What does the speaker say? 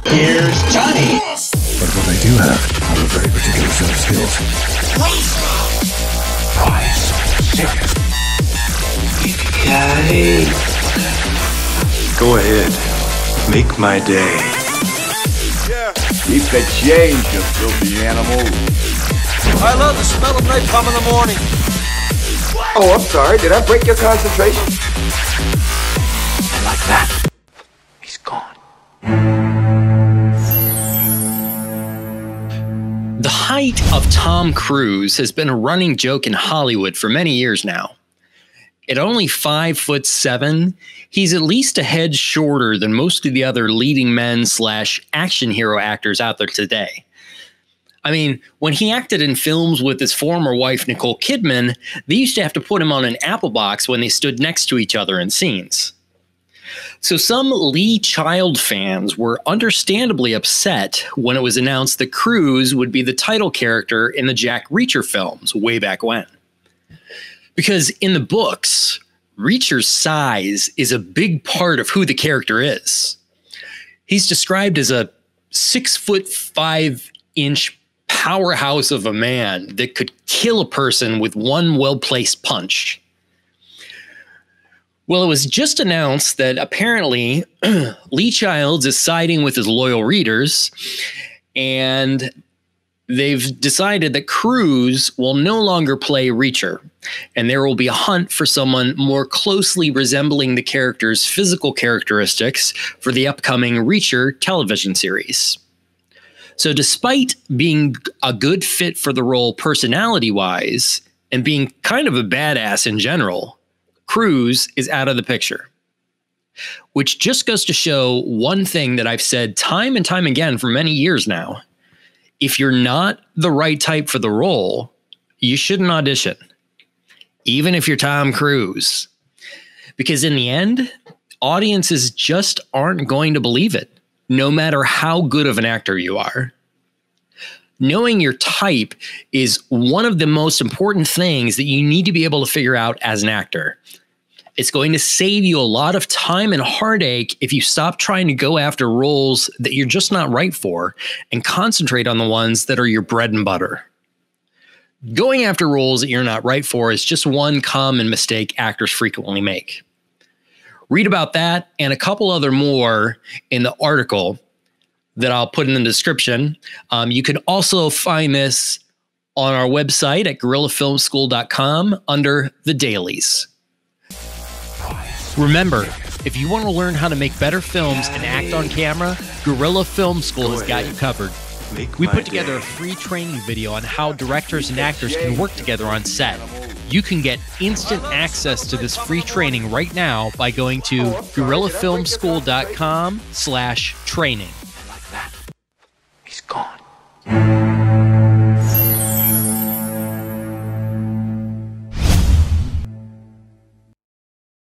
Here's Johnny. But what I do have are a very particular set of skills. Rise. Yippee-ki-yay. Go ahead. Make my day. Keep the change, you filthy animal. I love the smell of napalm in the morning. Oh, I'm sorry. Did I break your concentration? And like that, he's gone. The height of Tom Cruise has been a running joke in Hollywood for many years now. At only 5'7", he's at least a head shorter than most of the other leading men / action hero actors out there today. I mean, when he acted in films with his former wife, Nicole Kidman, they used to have to put him on an applebox when they stood next to each other in scenes. So some Lee Child fans were understandably upset when it was announced that Cruise would be the title character in the Jack Reacher films way back when. Because in the books, Reacher's size is a big part of who the character is. He's described as a 6'5" powerhouse of a man that could kill a person with one well-placed punch. Well, it was just announced that apparently Lee Childs is siding with his loyal readers, and they've decided that Cruise will no longer play Reacher, and there will be a hunt for someone more closely resembling the character's physical characteristics for the upcoming Reacher television series. So despite being a good fit for the role personality-wise and being kind of a badass in general, Cruise is out of the picture. Which just goes to show one thing that I've said time and time again for many years now. If you're not the right type for the role, you shouldn't audition, even if you're Tom Cruise. Because in the end, audiences just aren't going to believe it, no matter how good of an actor you are. Knowing your type is one of the most important things that you need to be able to figure out as an actor. It's going to save you a lot of time and heartache if you stop trying to go after roles that you're just not right for and concentrate on the ones that are your bread and butter. Going after roles that you're not right for is just one common mistake actors frequently make. Read about that and a couple other more in the article that I'll put in the description. You can also find this on our website at gorillafilmschool.com under the dailies. Remember, if you want to learn how to make better films and act on camera, Gorilla Film School has got you covered. We put together a free training video on how directors and actors can work together on set. You can get instant access to this free training right now by going to gorillafilmschool.com/training.